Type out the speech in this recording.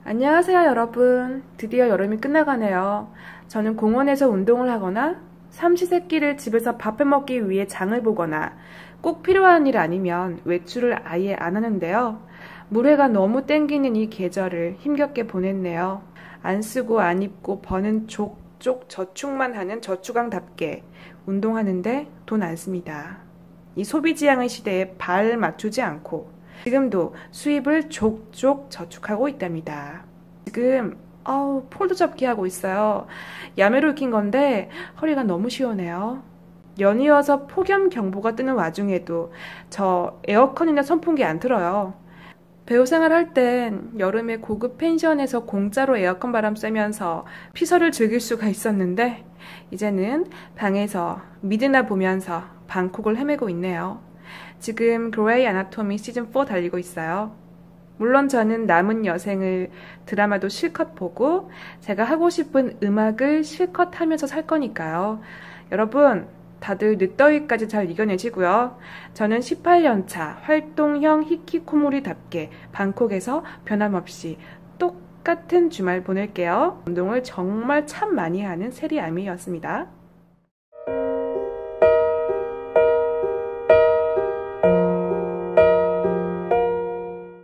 안녕하세요, 여러분. 드디어 여름이 끝나가네요. 저는 공원에서 운동을 하거나 삼시세끼를 집에서 밥해 먹기 위해 장을 보거나 꼭 필요한 일 아니면 외출을 아예 안 하는데요. 물회가 너무 땡기는 이 계절을 힘겹게 보냈네요. 안 쓰고 안 입고 버는 족족 저축만 하는 저축왕답게 운동하는데 돈 안 씁니다. 이 소비지향의 시대에 발 맞추지 않고 지금도 수입을 족족 저축하고 있답니다. 지금 폴더 접기 하고 있어요. 야매로 익힌 건데 허리가 너무 시원해요. 연이어서 폭염경보가 뜨는 와중에도 저 에어컨이나 선풍기 안 틀어요. 배우 생활할 땐 여름에 고급 펜션에서 공짜로 에어컨 바람 쐬면서 피서를 즐길 수가 있었는데 이제는 방에서 미드나 보면서 방콕을 헤매고 있네요. 지금 그레이 아나토미 시즌4 달리고 있어요. 물론 저는 남은 여생을 드라마도 실컷 보고 제가 하고 싶은 음악을 실컷 하면서 살 거니까요. 여러분, 다들 늦더위까지 잘 이겨내시고요. 저는 18년차 활동형 히키코모리답게 방콕에서 변함없이 똑같은 주말 보낼게요. 운동을 정말 참 많이 하는 세리아미였습니다.